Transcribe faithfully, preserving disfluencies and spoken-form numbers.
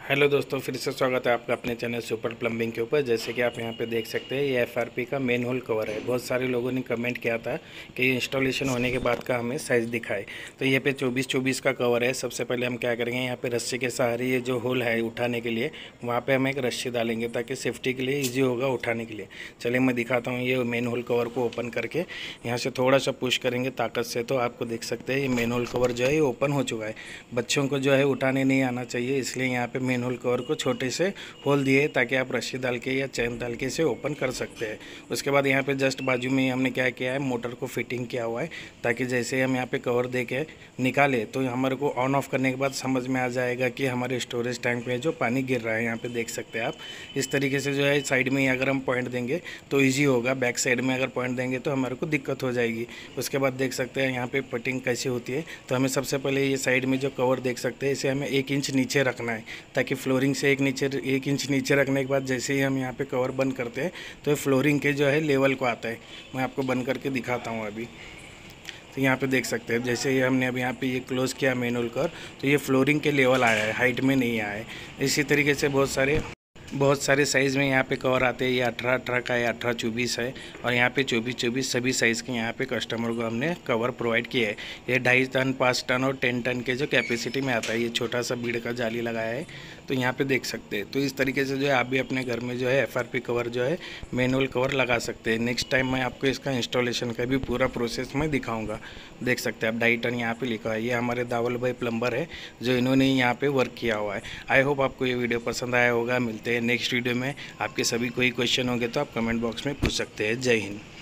Hello दोस्तों, फिर से स्वागत है आपका अपने चैनल सुपर प्लम्बिंग के ऊपर। जैसे कि आप यहाँ पे देख सकते हैं, ये एफआरपी का मेन होल कवर है। बहुत सारे लोगों ने कमेंट किया था कि ये इंस्टॉलेशन होने के बाद का हमें साइज़ दिखाए। तो ये पे चौबीस चौबीस का कवर है। सबसे पहले हम क्या करेंगे, यहाँ पे रस्सी के सहारे ये जो होल है उठाने के लिए, वहाँ पर हम एक रस्सी डालेंगे ताकि सेफ्टी के लिए ईजी होगा उठाने के लिए। चलिए मैं दिखाता हूँ। ये मेन होल कवर को ओपन करके यहाँ से थोड़ा सा पुश करेंगे ताकत से, तो आपको देख सकते हैं ये मेन होल कवर जो है ये ओपन हो चुका है। बच्चों को जो है उठाने नहीं आना चाहिए, इसलिए यहाँ पे मेन होल कवर को छोटे से होल दिए ताकि आप रस्सी डाल के या चैन डाल के इसे ओपन कर सकते हैं। उसके बाद यहाँ पे जस्ट बाजू में हमने क्या किया है, मोटर को फिटिंग किया हुआ है ताकि जैसे हम यहाँ पे कवर दे के निकाले तो हमारे को ऑन ऑफ करने के बाद समझ में आ जाएगा कि हमारे स्टोरेज टैंक में जो पानी गिर रहा है। यहाँ पे देख सकते हैं आप, इस तरीके से जो है साइड में अगर हम पॉइंट देंगे तो ईजी होगा। बैक साइड में अगर पॉइंट देंगे तो हमारे को दिक्कत हो जाएगी। उसके बाद देख सकते हैं यहाँ पे पटिंग कैसी होती है। तो हमें सबसे पहले ये साइड में जो कवर देख सकते हैं इसे हमें एक इंच नीचे रखना है ताकि फ्लोरिंग से एक नीचे एक इंच नीचे रखने के बाद जैसे ही हम यहाँ पे कवर बंद करते हैं तो ये फ्लोरिंग के जो है लेवल को आता है। मैं आपको बंद करके दिखाता हूँ अभी। तो यहाँ पे देख सकते हैं जैसे ही हमने अभी यहाँ पे ये क्लोज़ किया मैनुअल कर, तो ये फ्लोरिंग के लेवल आया है, हाइट में नहीं आया है। इसी तरीके से बहुत सारे बहुत सारे साइज़ में यहाँ पे कवर आते हैं। ये अठारह अठारह का है, अठारह चौबीस है और यहाँ पे चौबीस चौबीस सभी साइज़ के यहाँ पे कस्टमर को हमने कवर प्रोवाइड किया है। ये ढाई टन, पाँच टन और टेन टन के जो कैपेसिटी में आता है। ये छोटा सा बीड़ का जाली लगाया है, तो यहाँ पे देख सकते हैं। तो इस तरीके से जो है आप भी अपने घर में जो है एफ आर पी कवर जो है मैनुअल कवर लगा सकते हैं। नेक्स्ट टाइम मैं आपको इसका इंस्टॉलेशन का भी पूरा प्रोसेस मैं दिखाऊँगा। देख सकते हैं आप, ढाई टन यहाँ पर लिखा है। ये हमारे दावल भाई प्लम्बर है जो इन्होंने यहाँ पर वर्क किया हुआ है। आई होप आपको ये वीडियो पसंद आया होगा। मिलते हैं नेक्स्ट वीडियो में। आपके सभी कोई क्वेश्चन होंगे तो आप कमेंट बॉक्स में पूछ सकते हैं। जय हिंद।